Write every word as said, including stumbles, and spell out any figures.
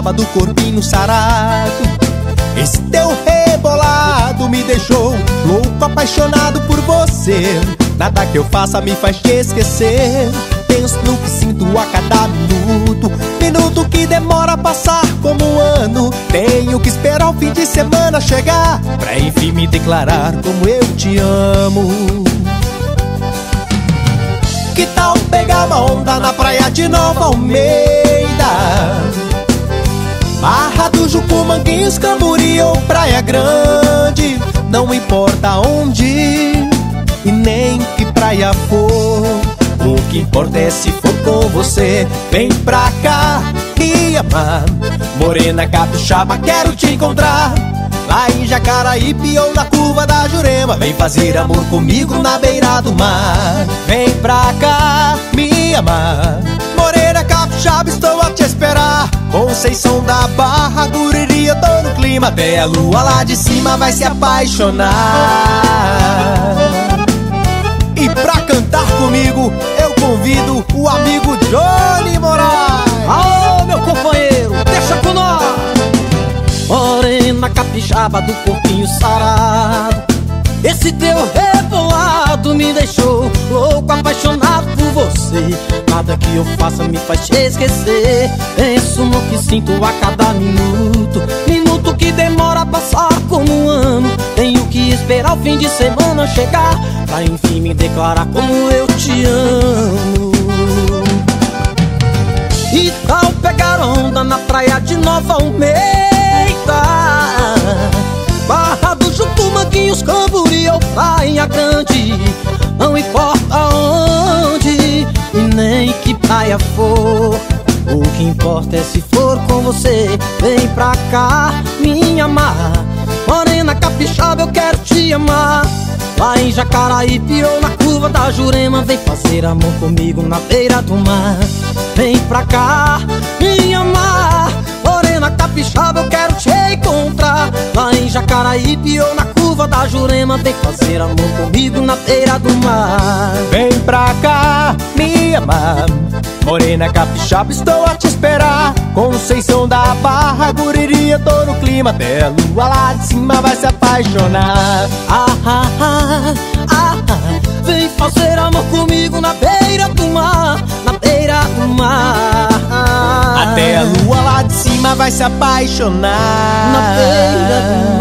capixaba do corpinho sarado. Esse teu rebolado me deixou louco, apaixonado por você. Nada que eu faça me faz te esquecer. Penso no que sinto a cada minuto, minuto que demora a passar como um ano. Tenho que esperar o fim de semana chegar pra enfim me declarar como eu te amo. Que tal pegar uma onda na praia de Nova Almeida, Barra do Jucu, Manguinhos, Camburi ou Praia Grande? Não importa onde e nem que praia for, o que importa é se for com você. Vem pra cá me amar, morena capixaba, quero te encontrar lá em Jacaraípe ou na curva da Jurema. Vem fazer amor comigo na beira do mar. Vem pra cá me amar, morena capixaba, estou a te esperar. Conceição da Barra, Guriri, eu tô no clima. Até a lua lá de cima vai se apaixonar. E pra cantar comigo eu convido o amigo Johnny Moraes. Alô, meu companheiro, deixa com nós. Morena capixaba do corpinho sarado, esse teu rebolado me deixou louco, apaixonado por você. Nada que eu faça me faz te esquecer. Penso no que sinto a cada minuto, minuto que demora a passar como um ano. Tenho que esperar o fim de semana chegar pra enfim me declarar como eu te amo. E tal pegar onda na praia de Nova Almeida, Barra do Jucu, Manguinhos, Camburi ou Praia Grande? Não importa onde e nem que praia for, o que importa é se for com você. Vem pra cá me amar, morena capixaba, eu quero te amar. Lá em Jacaraípe ou na curva da Jurema, vem fazer amor comigo na beira do mar. Vem pra cá me amar, morena capixaba, eu quero te encontrar. Lá em Jacaraípe ou na curva da Jurema, vem fazer amor comigo na beira do mar. Vem pra cá me amar, morena capixaba, estou a te esperar. Conceição da Barra, Guriri, eu tô no clima. Até a lua lá de cima vai se apaixonar. Ah, ah, ah, ah, ah. Vem fazer amor comigo na beira do mar, na beira do mar. Até a lua lá de cima vai se apaixonar. Na beira do mar.